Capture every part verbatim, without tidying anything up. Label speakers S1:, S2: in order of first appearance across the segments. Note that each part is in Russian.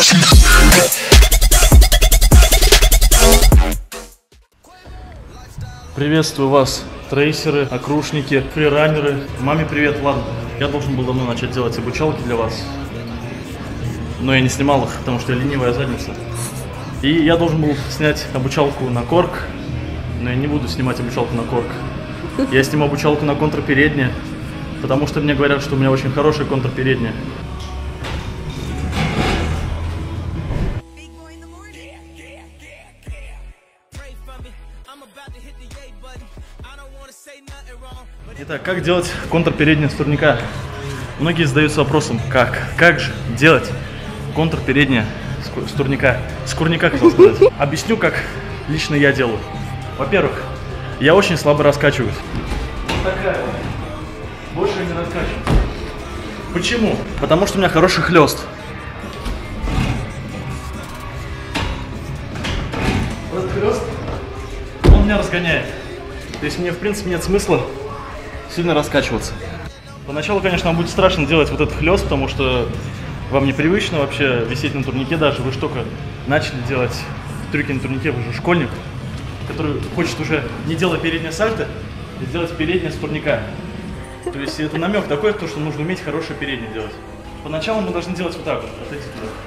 S1: Приветствую вас, трейсеры, окружники, фриранеры. Маме привет, ладно. Я должен был давно начать делать обучалки для вас, но я не снимал их, потому что я ленивая задница. И я должен был снять обучалку на корк, но я не буду снимать обучалку на корк. Я сниму обучалку на контрпереднее, потому что мне говорят, что у меня очень хорошая контрпередняя. Итак, как делать контрпереднее с турника? Многие задаются вопросом, как? Как же делать контрпереднее с турника? С курника, хотел сказать. Объясню, как лично я делаю. Во-первых, я очень слабо раскачиваюсь. Вот такая вот. Больше я не раскачиваюсь. Почему? Потому что у меня хороший хлест. Вот этот хлест, он меня разгоняет. То есть мне, в принципе, нет смысла сильно раскачиваться. Поначалу, конечно, вам будет страшно делать вот этот хлест, потому что вам непривычно вообще висеть на турнике даже. Вы же только начали делать трюки на турнике, вы же школьник, который хочет уже, не делая переднее сальто, сделать переднее с турника. То есть это намек такой, что нужно уметь хорошее переднее делать. Поначалу мы должны делать вот так вот, отойти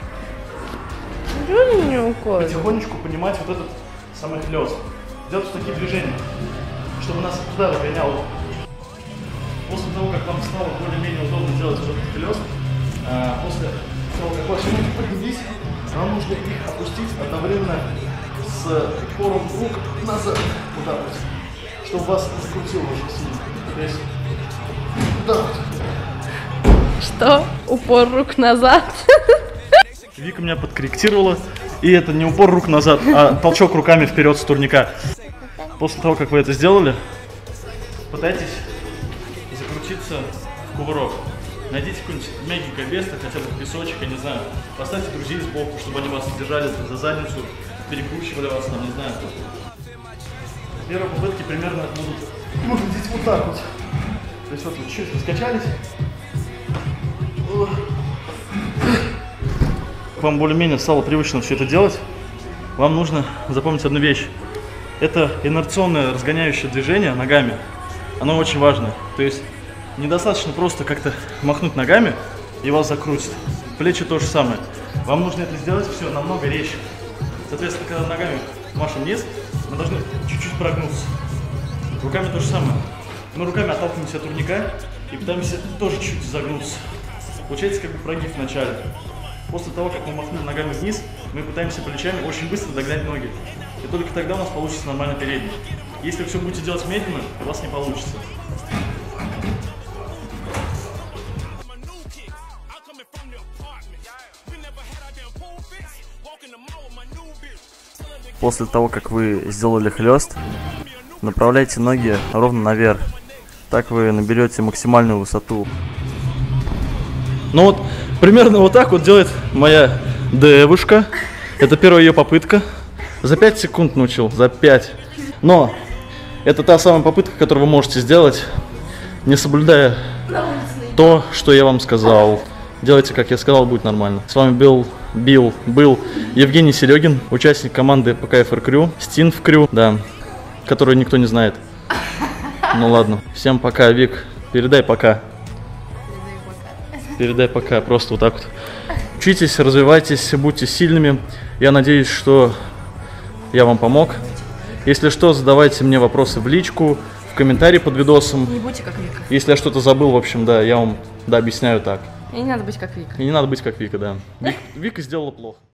S1: туда. Потихонечку понимать вот этот самый хлест. Делать вот такие движения, чтобы нас туда разгоняло. После того, как вам стало более-менее удобно делать вот этот хлест, а, после того, как ваши ноги поднялись, вам нужно их опустить одновременно с упором рук назад, вот так вот, чтобы вас закрутило очень сильно. То есть, вот так вот.
S2: Что? Упор рук назад?
S1: Вика меня подкорректировала, и это не упор рук назад, а толчок руками вперед с турника. После того, как вы это сделали, пытайтесь закрутиться в кувырок. Найдите какое-нибудь мягенькое место, хотя бы песочек, я не знаю. Поставьте друзей сбоку, чтобы они вас держали за задницу, перекручивали вас, там, не знаю. Первые попытки примерно будут выглядеть вот так вот. То есть вот вы чуть раскачались. Вам более-менее стало привычно все это делать. Вам нужно запомнить одну вещь. Это инерционное разгоняющее движение ногами. Оно очень важно. То есть недостаточно просто как-то махнуть ногами и вас закрутит. Плечи то же самое. Вам нужно это сделать все намного резче. Соответственно, когда ногами машем вниз, мы должны чуть-чуть прогнуться. Руками то же самое. Мы руками отталкиваемся от турника и пытаемся тоже чуть-чуть загнуться. Получается как бы прогиб в начале. После того, как мы махнули ногами вниз, мы пытаемся плечами очень быстро догнать ноги. И только тогда у нас получится нормально передний. Если вы все будете делать медленно, у вас не получится. После того, как вы сделали хлест, направляйте ноги ровно наверх. Так вы наберете максимальную высоту. Ну вот, примерно вот так вот делает моя девушка. Это первая ее попытка. За пять секунд научил, за пять. Но это та самая попытка, которую вы можете сделать, не соблюдая то, что я вам сказал. Делайте, как я сказал, будет нормально. С вами был, был, был Евгений Серегин, участник команды пэ ка эф эр Crew, Стинф Crew, да, которую никто не знает. Ну ладно, всем пока, Вик, передай пока. Передай пока, просто вот так вот. Учитесь, развивайтесь, будьте сильными. Я надеюсь, что я вам помог. Если что, задавайте мне вопросы в личку, в комментарии под видосом.
S2: Не будьте как Вика.
S1: Если я что-то забыл, в общем, да, я вам да, объясняю так.
S2: И не надо быть как Вика.
S1: И не надо быть как Вика, да. Вик, Вика сделала плохо.